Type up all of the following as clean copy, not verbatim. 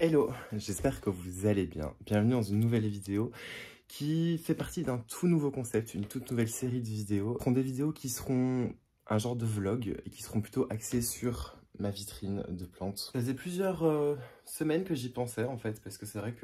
Hello, j'espère que vous allez bien. Bienvenue dans une nouvelle vidéo qui fait partie d'un tout nouveau concept, une toute nouvelle série de vidéos. Ce seront des vidéos qui seront un genre de vlog et qui seront plutôt axées sur ma vitrine de plantes. Ça faisait plusieurs semaines que j'y pensais en fait, parce que c'est vrai que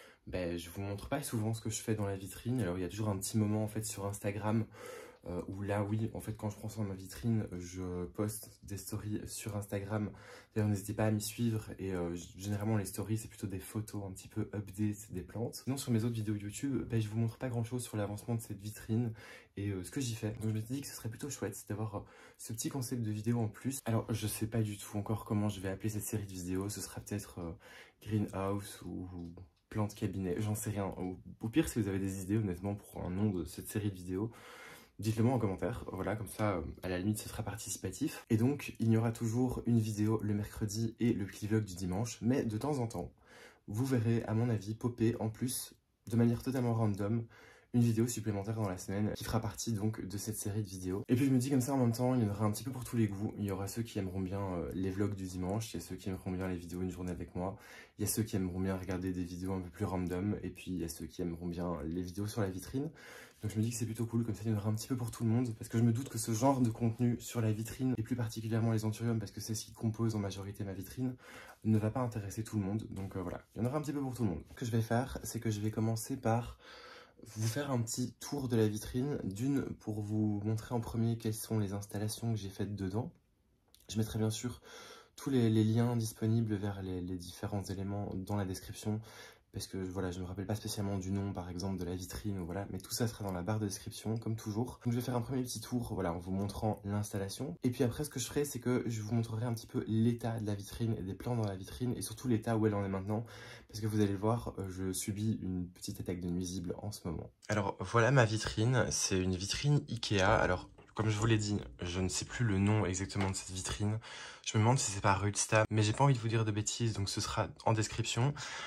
je vous montre pas souvent ce que je fais dans la vitrine. Alors il y a toujours un petit moment en fait sur Instagram où là oui, en fait quand je prends soin de ma vitrine, je poste des stories sur Instagram. D'ailleurs n'hésitez pas à m'y suivre et généralement les stories c'est plutôt des photos un petit peu update des plantes. Sinon sur mes autres vidéos YouTube, je vous montre pas grand chose sur l'avancement de cette vitrine et ce que j'y fais. Donc je me suis dit que ce serait plutôt chouette d'avoir ce petit concept de vidéo en plus. Alors je sais pas du tout encore comment je vais appeler cette série de vidéos, ce sera peut-être Greenhouse ou plante cabinet, j'en sais rien. Au pire si vous avez des idées honnêtement pour un nom de cette série de vidéos, dites-le moi en commentaire, voilà, comme ça, à la limite, ce sera participatif. Et donc, il y aura toujours une vidéo le mercredi et le petit vlog du dimanche, mais de temps en temps, vous verrez, à mon avis, popper en plus, de manière totalement random, une vidéo supplémentaire dans la semaine qui fera partie donc de cette série de vidéos. Et puis je me dis comme ça en même temps, il y en aura un petit peu pour tous les goûts. Il y aura ceux qui aimeront bien les vlogs du dimanche, il y a ceux qui aimeront bien les vidéos une journée avec moi, il y a ceux qui aimeront bien regarder des vidéos un peu plus random, et puis il y a ceux qui aimeront bien les vidéos sur la vitrine. Donc je me dis que c'est plutôt cool, comme ça il y en aura un petit peu pour tout le monde, parce que je me doute que ce genre de contenu sur la vitrine, et plus particulièrement les anthuriums, parce que c'est ce qui compose en majorité ma vitrine, ne va pas intéresser tout le monde. Donc voilà, il y en aura un petit peu pour tout le monde. Ce que je vais faire, c'est que je vais commencer par vous faire un petit tour de la vitrine, d'une pour vous montrer en premier quelles sont les installations que j'ai faites dedans. Je mettrai bien sûr tous les liens disponibles vers les différents éléments dans la description, parce que voilà, je ne me rappelle pas spécialement du nom par exemple de la vitrine, ou voilà, mais tout ça sera dans la barre de description comme toujours. Donc je vais faire un premier petit tour, voilà, en vous montrant l'installation, et puis après ce que je ferai c'est que je vous montrerai un petit peu l'état de la vitrine et des plantes dans la vitrine, et surtout l'état où elle en est maintenant, parce que vous allez le voir, je subis une petite attaque de nuisibles en ce moment. Alors voilà ma vitrine, c'est une vitrine Ikea. Alors comme je vous l'ai dit, je ne sais plus le nom exactement de cette vitrine. Je me demande si c'est pas Rudsta, mais j'ai pas envie de vous dire de bêtises, donc ce sera en description.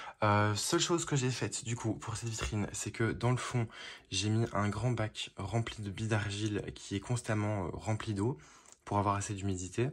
Seule chose que j'ai faite du coup pour cette vitrine, c'est que dans le fond, j'ai mis un grand bac rempli de billes d'argile qui est constamment rempli d'eau pour avoir assez d'humidité.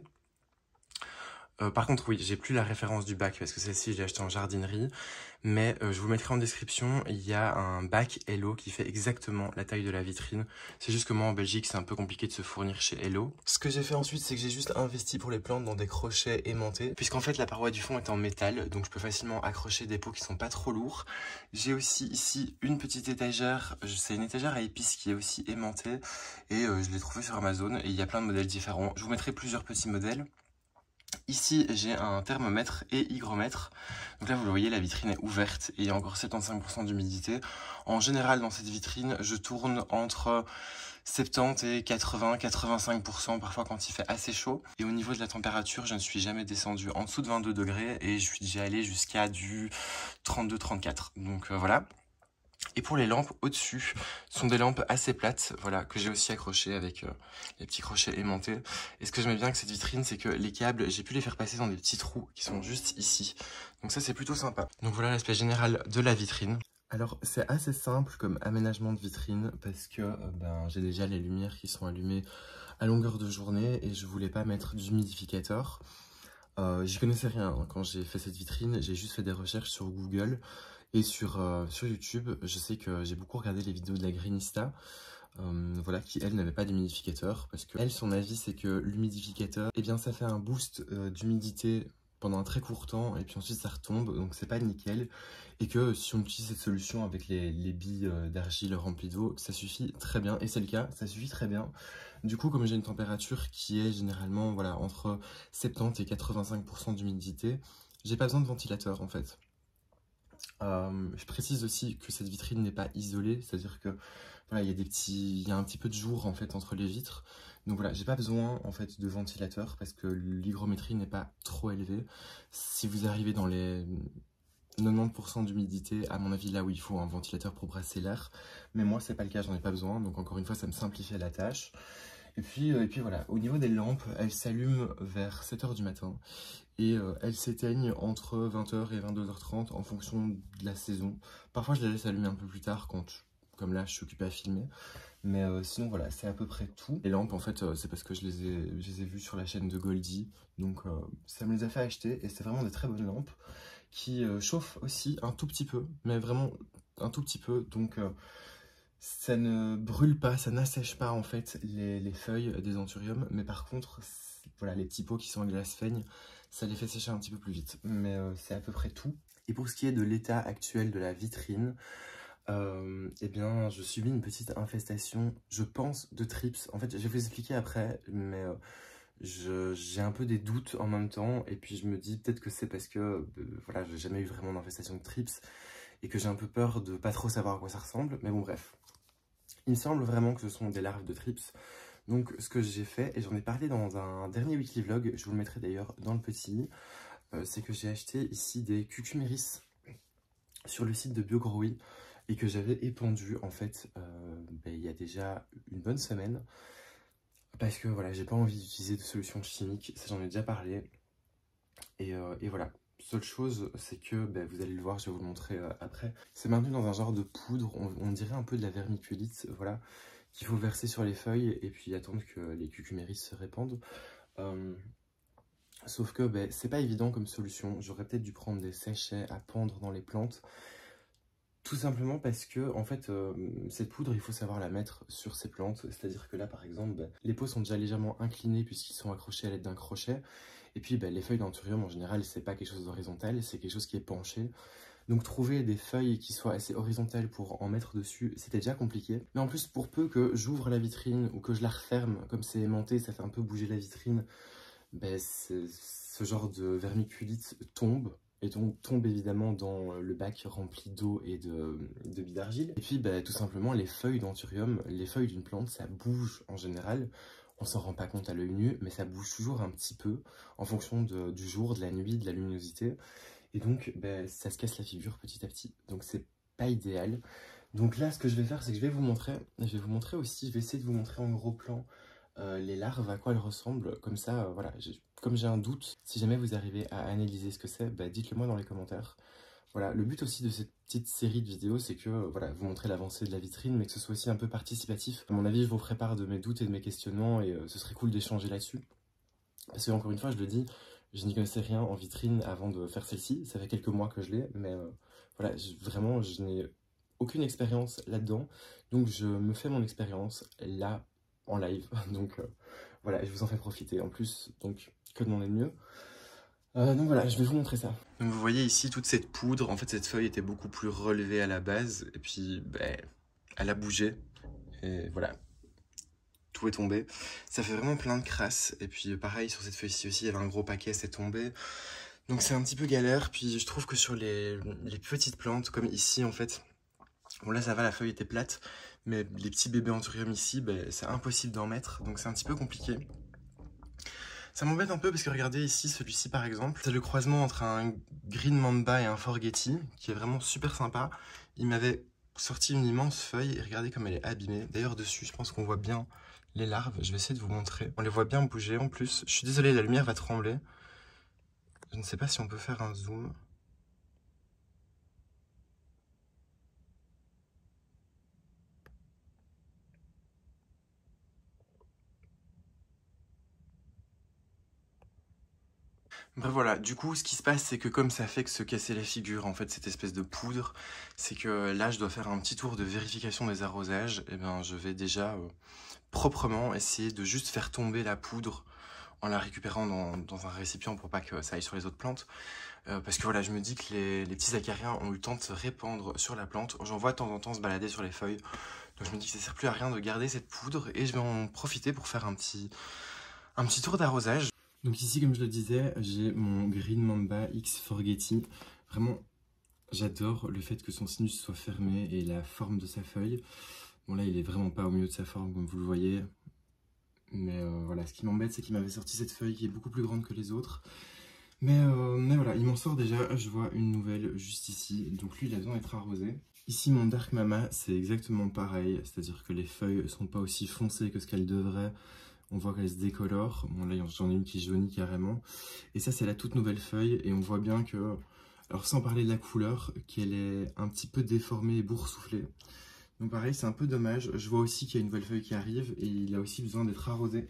Par contre, oui, j'ai plus la référence du bac parce que celle-ci, je l'ai achetée en jardinerie. Mais je vous mettrai en description, il y a un bac Hello qui fait exactement la taille de la vitrine. C'est juste que moi, en Belgique, c'est un peu compliqué de se fournir chez Hello. Ce que j'ai fait ensuite, c'est que j'ai juste investi pour les plantes dans des crochets aimantés. Puisqu'en fait, la paroi du fond est en métal, donc je peux facilement accrocher des pots qui sont pas trop lourds. J'ai aussi ici une petite étagère. C'est une étagère à épices qui est aussi aimantée. Et je l'ai trouvée sur Amazon. Et il y a plein de modèles différents. Je vous mettrai plusieurs petits modèles. Ici, j'ai un thermomètre et hygromètre. Donc là, vous le voyez, la vitrine est ouverte et il y a encore 75% d'humidité. En général, dans cette vitrine, je tourne entre 70 et 80-85% parfois quand il fait assez chaud. Et au niveau de la température, je ne suis jamais descendu en dessous de 22 degrés et je suis déjà allé jusqu'à du 32-34. Donc voilà. Et pour les lampes au-dessus, sont des lampes assez plates, voilà, que j'ai aussi accrochées avec les petits crochets aimantés. Et ce que j'aimais bien avec cette vitrine, c'est que les câbles, j'ai pu les faire passer dans des petits trous qui sont juste ici. Donc ça, c'est plutôt sympa. Donc voilà l'aspect général de la vitrine. Alors c'est assez simple comme aménagement de vitrine parce que j'ai déjà les lumières qui sont allumées à longueur de journée et je voulais pas mettre d'humidificateur. J'y connaissais rien hein, quand j'ai fait cette vitrine, j'ai juste fait des recherches sur Google. Et sur YouTube, je sais que j'ai beaucoup regardé les vidéos de la Greenista, voilà, qui elle n'avait pas d'humidificateur, parce que elle, son avis, c'est que l'humidificateur, eh bien, ça fait un boost d'humidité pendant un très court temps, et puis ensuite ça retombe, donc c'est pas nickel, et que si on utilise cette solution avec les billes d'argile remplies d'eau, ça suffit très bien, et c'est le cas, ça suffit très bien. Du coup, comme j'ai une température qui est généralement, voilà, entre 70 et 85% d'humidité, j'ai pas besoin de ventilateur en fait. Je précise aussi que cette vitrine n'est pas isolée, c'est-à-dire que voilà, il y a un petit peu de jour en fait entre les vitres. Donc voilà, j'ai pas besoin en fait de ventilateur parce que l'hygrométrie n'est pas trop élevée. Si vous arrivez dans les 90% d'humidité, à mon avis là où il faut un ventilateur pour brasser l'air, mais moi c'est pas le cas, j'en ai pas besoin, donc encore une fois ça me simplifie la tâche. Et puis voilà, au niveau des lampes, elles s'allument vers 7 h du matin et elles s'éteignent entre 20 h et 22 h 30 en fonction de la saison. Parfois je les laisse allumer un peu plus tard quand, comme là je suis occupé à filmer. Mais sinon voilà, c'est à peu près tout. Les lampes en fait c'est parce que je les ai vues sur la chaîne de Goldie, donc ça me les a fait acheter et c'est vraiment des très bonnes lampes. qui chauffe aussi un tout petit peu, mais vraiment un tout petit peu. Donc ça ne brûle pas, ça n'assèche pas en fait les feuilles des anthuriums, mais par contre, voilà, les petits pots qui sont en glace feigne, ça les fait sécher un petit peu plus vite. Mais c'est à peu près tout. Et pour ce qui est de l'état actuel de la vitrine, eh bien, je subis une petite infestation, je pense, de trips. En fait, je vais vous expliquer après, mais j'ai un peu des doutes en même temps. Et puis, je me dis peut-être que c'est parce que, voilà, j'ai jamais eu vraiment d'infestation de trips et que j'ai un peu peur de pas trop savoir à quoi ça ressemble. Mais bon, bref. Il me semble vraiment que ce sont des larves de trips. Donc, ce que j'ai fait, et j'en ai parlé dans un dernier weekly vlog, je vous le mettrai d'ailleurs dans le petit, c'est que j'ai acheté ici des cucuméris sur le site de BioGrowy et que j'avais épandu en fait il y a déjà une bonne semaine parce que voilà, j'ai pas envie d'utiliser de solutions chimiques, ça j'en ai déjà parlé et voilà. Seule chose, c'est que vous allez le voir, je vais vous le montrer après. C'est maintenu dans un genre de poudre, on dirait un peu de la vermiculite, voilà, qu'il faut verser sur les feuilles et puis attendre que les cucuméris se répandent. Sauf que c'est pas évident comme solution, j'aurais peut-être dû prendre des sachets à pendre dans les plantes. Tout simplement parce que, en fait, cette poudre, il faut savoir la mettre sur ces plantes. C'est-à-dire que là, par exemple, les pots sont déjà légèrement inclinés puisqu'ils sont accrochés à l'aide d'un crochet. Et puis, les feuilles d'anthurium, en général, c'est pas quelque chose d'horizontal, c'est quelque chose qui est penché. Donc, trouver des feuilles qui soient assez horizontales pour en mettre dessus, c'était déjà compliqué. Mais en plus, pour peu que j'ouvre la vitrine ou que je la referme, comme c'est aimanté, ça fait un peu bouger la vitrine, ce genre de vermiculite tombe. Et donc tombe évidemment dans le bac rempli d'eau et de billes d'argile. Et puis tout simplement les feuilles d'anthurium, les feuilles d'une plante, ça bouge en général. On s'en rend pas compte à l'œil nu, mais ça bouge toujours un petit peu en fonction du jour, de la nuit, de la luminosité. Et donc ça se casse la figure petit à petit. Donc c'est pas idéal. Donc là ce que je vais faire, c'est que je vais vous montrer aussi, je vais essayer de vous montrer en gros plan les larves, à quoi elles ressemblent. Comme ça, voilà, comme j'ai un doute, si jamais vous arrivez à analyser ce que c'est, dites-le moi dans les commentaires. Voilà, le but aussi de cette petite série de vidéos, c'est que voilà, vous montrez l'avancée de la vitrine, mais que ce soit aussi un peu participatif. À mon avis, je vous ferai part de mes doutes et de mes questionnements, et ce serait cool d'échanger là-dessus. Parce que encore une fois, je le dis, je n'y connaissais rien en vitrine avant de faire celle-ci. Ça fait quelques mois que je l'ai, mais voilà, vraiment, je n'ai aucune expérience là-dedans. Donc je me fais mon expérience là, en live. Donc voilà, je vous en fais profiter. En plus, donc, que demander de mieux. Donc voilà, je vais vous montrer ça. Donc vous voyez ici toute cette poudre, en fait cette feuille était beaucoup plus relevée à la base, et puis elle a bougé, et voilà, tout est tombé. Ça fait vraiment plein de crasse, et puis pareil sur cette feuille-ci aussi, il y avait un gros paquet, c'est tombé. Donc c'est un petit peu galère, puis je trouve que sur les petites plantes, comme ici en fait, bon là ça va, la feuille était plate, mais les petits bébés anthurium ici, c'est impossible d'en mettre, donc c'est un petit peu compliqué. Ça m'embête un peu parce que regardez ici, celui-ci par exemple, c'est le croisement entre un Green Mamba et un Forgetti, qui est vraiment super sympa. Il m'avait sorti une immense feuille et regardez comme elle est abîmée. D'ailleurs dessus, je pense qu'on voit bien les larves, je vais essayer de vous montrer. On les voit bien bouger en plus. Je suis désolé, la lumière va trembler. Je ne sais pas si on peut faire un zoom. Bref voilà, du coup ce qui se passe c'est que comme ça fait que se casser la figure en fait cette espèce de poudre, c'est que là je dois faire un petit tour de vérification des arrosages, et je vais déjà proprement essayer de juste faire tomber la poudre en la récupérant dans un récipient pour pas que ça aille sur les autres plantes. Parce que voilà, je me dis que les petits acariens ont eu le temps de se répandre sur la plante. J'en vois de temps en temps se balader sur les feuilles. Donc je me dis que ça sert plus à rien de garder cette poudre et je vais en profiter pour faire un petit tour d'arrosage. Donc ici, comme je le disais, j'ai mon Green Mamba X Forgetti. Vraiment, j'adore le fait que son sinus soit fermé et la forme de sa feuille. Bon là, il est vraiment pas au milieu de sa forme, comme vous le voyez. Mais voilà, ce qui m'embête, c'est qu'il m'avait sorti cette feuille qui est beaucoup plus grande que les autres. Mais voilà, il m'en sort déjà, je vois une nouvelle juste ici. Donc lui, il a besoin d'être arrosé. Ici, mon Dark Mama, c'est exactement pareil. C'est-à-dire que les feuilles sont pas aussi foncées que ce qu'elles devraient. On voit qu'elle se décolore. Bon là j'en ai une qui jaunit carrément. Et ça c'est la toute nouvelle feuille et on voit bien que, alors sans parler de la couleur, qu'elle est un petit peu déformée et boursouflée. Donc pareil c'est un peu dommage. Je vois aussi qu'il y a une nouvelle feuille qui arrive et il a aussi besoin d'être arrosé.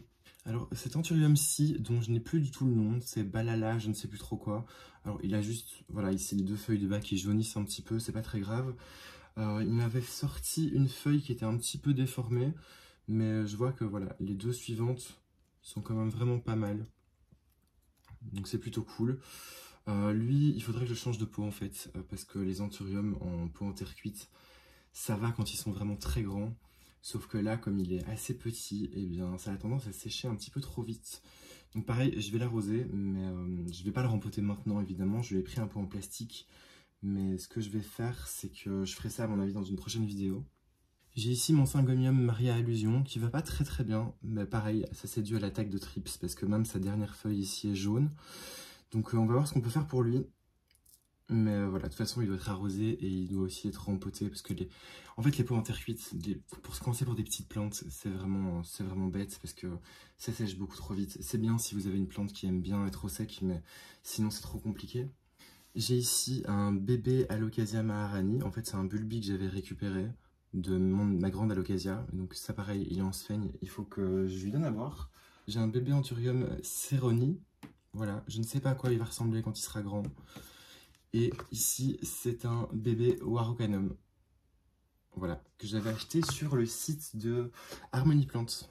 Alors, cet Anthurium-ci, dont je n'ai plus du tout le nom, c'est Balala, je ne sais plus trop quoi. Alors, il a juste, voilà, ici les 2 feuilles de bas qui jaunissent un petit peu, c'est pas très grave. Il m'avait sorti une feuille qui était un petit peu déformée, mais je vois que, voilà, les 2 suivantes sont quand même vraiment pas mal. Donc, c'est plutôt cool. Lui, il faudrait que je change de pot, en fait, parce que les Anthurium en pot en terre cuite, ça va quand ils sont vraiment très grands. Sauf que là, comme il est assez petit, eh bien, ça a tendance à sécher un petit peu trop vite. Donc pareil, je vais l'arroser, mais je vais pas le rempoter maintenant, évidemment. Je lui ai pris un pot en plastique. Mais ce que je vais faire, c'est que je ferai ça, à mon avis, dans une prochaine vidéo. J'ai ici mon Syngonium Maria Illusion, qui va pas très bien. Mais pareil, ça c'est dû à l'attaque de Trips, parce que même sa dernière feuille ici est jaune. Donc on va voir ce qu'on peut faire pour lui. Mais voilà, de toute façon, il doit être arrosé et il doit aussi être rempoté parce que en fait, les pots en terre cuite, pour se commencer pour des petites plantes, c'est vraiment bête parce que ça sèche beaucoup trop vite. C'est bien si vous avez une plante qui aime bien être au sec, mais sinon c'est trop compliqué. J'ai ici un bébé Alocasia maharani. En fait, c'est un bulbi que j'avais récupéré de ma grande Alocasia. Donc ça, pareil, il est en sphène, il faut que je lui donne à boire. J'ai un bébé Anthurium ceroni. Voilà, je ne sais pas à quoi il va ressembler quand il sera grand. Et ici, c'est un bébé Warocanum. Voilà, que j'avais acheté sur le site de Harmonie Plante.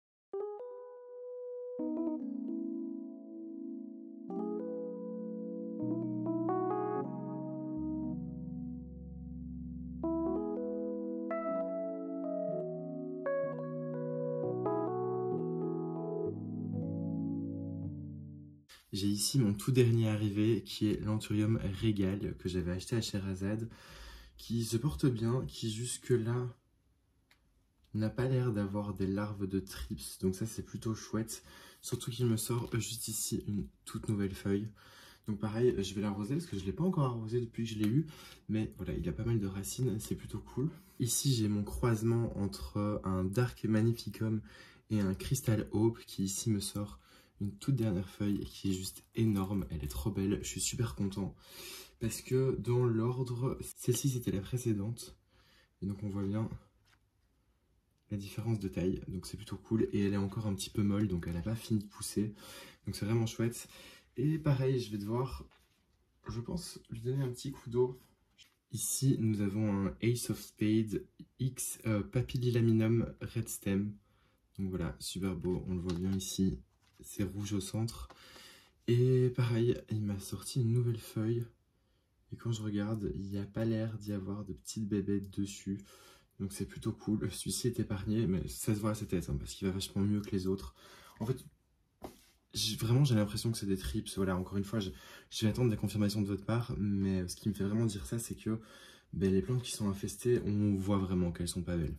J'ai ici mon tout dernier arrivé qui est l'Anthurium Régal que j'avais acheté à Sherazade, qui se porte bien, qui jusque-là n'a pas l'air d'avoir des larves de Trips, donc ça c'est plutôt chouette, surtout qu'il me sort juste ici une toute nouvelle feuille. Donc pareil, je vais l'arroser parce que je ne l'ai pas encore arrosé depuis que je l'ai eu, mais voilà, il a pas mal de racines, c'est plutôt cool. Ici j'ai mon croisement entre un Dark Magnificum et un Crystal Hope qui ici me sort une toute dernière feuille qui est juste énorme, elle est trop belle, je suis super content. Parce que dans l'ordre, celle-ci c'était la précédente, et donc on voit bien la différence de taille, donc c'est plutôt cool, et elle est encore un petit peu molle, donc elle n'a pas fini de pousser, donc c'est vraiment chouette. Et pareil, je vais devoir, je pense, lui donner un petit coup d'eau. Ici, nous avons un Ace of Spades X Papillilaminum Red Stem, donc voilà, super beau, on le voit bien ici. C'est rouge au centre. Et pareil, il m'a sorti une nouvelle feuille. Et quand je regarde, il n'y a pas l'air d'y avoir de petites bébêtes dessus. Donc c'est plutôt cool. Celui-ci est épargné, mais ça se voit à sa tête, hein, parce qu'il va vachement mieux que les autres. En fait, vraiment j'ai l'impression que c'est des trips. Voilà, encore une fois, je vais attendre des confirmations de votre part. Mais ce qui me fait vraiment dire ça, c'est que les plantes qui sont infestées, on voit vraiment qu'elles sont pas belles.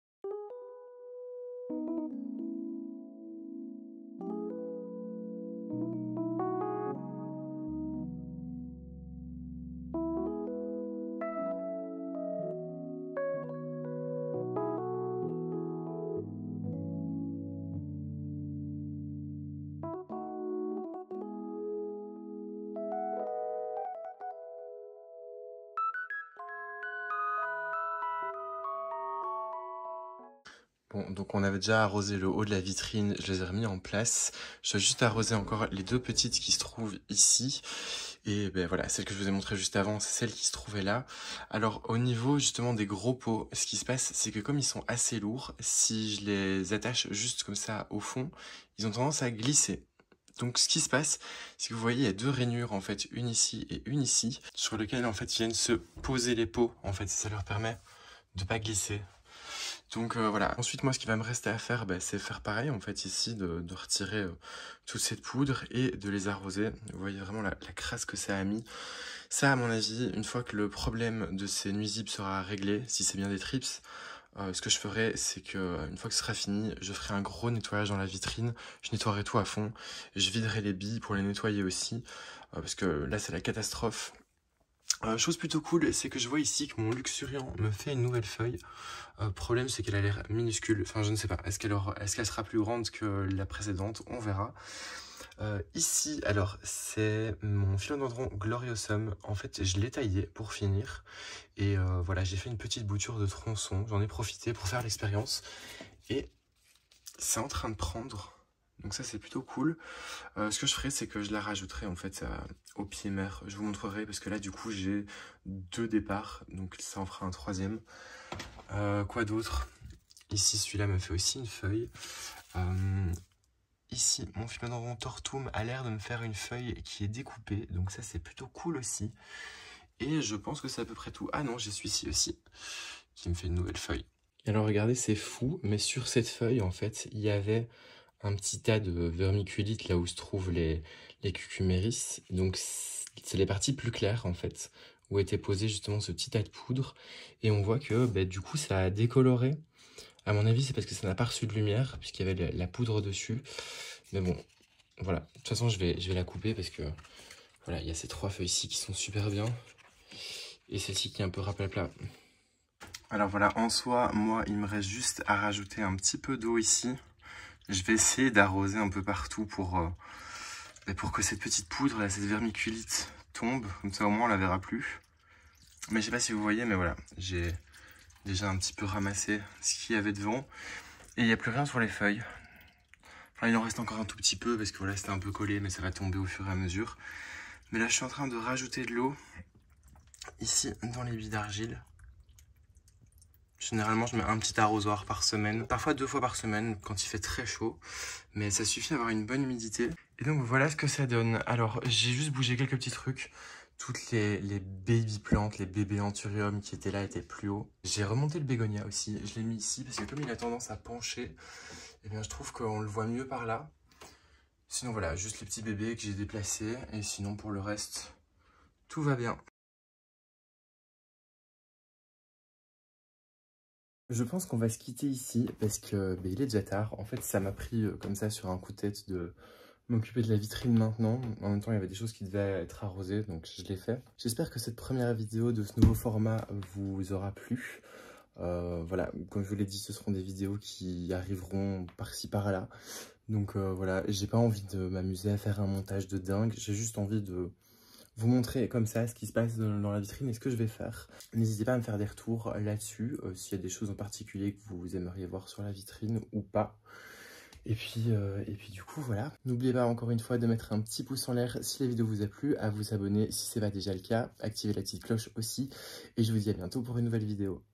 Bon, donc on avait déjà arrosé le haut de la vitrine, je les ai remis en place. Je vais juste arroser encore les 2 petites qui se trouvent ici. Et voilà, celle que je vous ai montrée juste avant, c'est celle qui se trouvait là. Alors au niveau justement des gros pots, ce qui se passe, c'est que comme ils sont assez lourds, si je les attache juste comme ça au fond, ils ont tendance à glisser. Donc ce qui se passe, c'est que vous voyez, il y a 2 rainures en fait, une ici et une ici, sur lesquelles en fait viennent se poser les pots. En fait, ça leur permet de pas glisser. Donc voilà, ensuite moi ce qui va me rester à faire, c'est faire pareil en fait ici, de retirer toute cette poudre et de les arroser. Vous voyez vraiment la crasse que ça a mis. Ça à mon avis, une fois que le problème de ces nuisibles sera réglé, si c'est bien des trips, ce que je ferai c'est que une fois que ce sera fini, je ferai un gros nettoyage dans la vitrine, je nettoierai tout à fond, je viderai les billes pour les nettoyer aussi, parce que là c'est la catastrophe. Chose plutôt cool, c'est que je vois ici que mon Luxuriant me fait une nouvelle feuille. Problème, c'est qu'elle a l'air minuscule. Enfin, je ne sais pas. Est-ce qu'elle sera plus grande que la précédente? On verra. Ici, alors, c'est mon Philodendron Gloriosum. En fait, je l'ai taillé pour finir. Et voilà, j'ai fait une petite bouture de tronçon. J'en ai profité pour faire l'expérience. Et c'est en train de prendre Donc ça c'est plutôt cool. Ce que je ferai, c'est que je la rajouterai en fait au pied mère. Je vous montrerai parce que là du coup j'ai 2 départs, donc ça en fera un 3e. Quoi d'autre? Ici celui-là me fait aussi une feuille. Ici mon Philodendron tortuum a l'air de me faire une feuille qui est découpée, donc ça c'est plutôt cool aussi. Et je pense que c'est à peu près tout. Ah non, j'ai celui-ci aussi qui me fait une nouvelle feuille. Et alors regardez, c'est fou, mais sur cette feuille en fait il y avait un petit tas de vermiculite là où se trouvent les cucuméris. Donc c'est les parties plus claires en fait, où était posé justement ce petit tas de poudre. Et on voit que du coup ça a décoloré. À mon avis c'est parce que ça n'a pas reçu de lumière, puisqu'il y avait la poudre dessus. Mais bon, voilà. De toute façon je vais la couper parce que voilà, il y a ces 3 feuilles-ci qui sont super bien. Et celle-ci qui est un peu raplapla. Alors voilà, en soi, moi il me reste juste à rajouter un petit peu d'eau ici. Je vais essayer d'arroser un peu partout pour que cette petite poudre, là, cette vermiculite tombe. Comme ça, au moins, on la verra plus. Mais je sais pas si vous voyez, mais voilà. J'ai déjà un petit peu ramassé ce qu'il y avait devant. Et il n'y a plus rien sur les feuilles. Enfin, il en reste encore un tout petit peu parce que voilà, c'était un peu collé, mais ça va tomber au fur et à mesure. Mais là, je suis en train de rajouter de l'eau ici dans les billes d'argile. Généralement, je mets un petit arrosoir par semaine, parfois 2 fois par semaine quand il fait très chaud, mais ça suffit d'avoir une bonne humidité. Et donc voilà ce que ça donne. Alors, j'ai juste bougé quelques petits trucs. Toutes les baby plantes, les bébés anthurium qui étaient là étaient plus hauts. J'ai remonté le bégonia aussi, je l'ai mis ici parce que comme il a tendance à pencher, eh bien je trouve qu'on le voit mieux par là. Sinon voilà, juste les petits bébés que j'ai déplacés, et sinon pour le reste, tout va bien. Je pense qu'on va se quitter ici parce que il est déjà tard. En fait, ça m'a pris comme ça sur un coup de tête de m'occuper de la vitrine maintenant. En même temps, il y avait des choses qui devaient être arrosées, donc je l'ai fait. J'espère que cette première vidéo de ce nouveau format vous aura plu. Voilà, comme je vous l'ai dit, ce seront des vidéos qui arriveront par-ci par-là. Donc voilà, j'ai pas envie de m'amuser à faire un montage de dingue. J'ai juste envie de vous montrer comme ça ce qui se passe dans la vitrine et ce que je vais faire. N'hésitez pas à me faire des retours là-dessus, s'il y a des choses en particulier que vous aimeriez voir sur la vitrine ou pas. Et puis du coup, voilà. N'oubliez pas encore une fois de mettre un petit pouce en l'air si la vidéo vous a plu, à vous abonner si ce n'est pas déjà le cas, activer la petite cloche aussi. Et je vous dis à bientôt pour une nouvelle vidéo.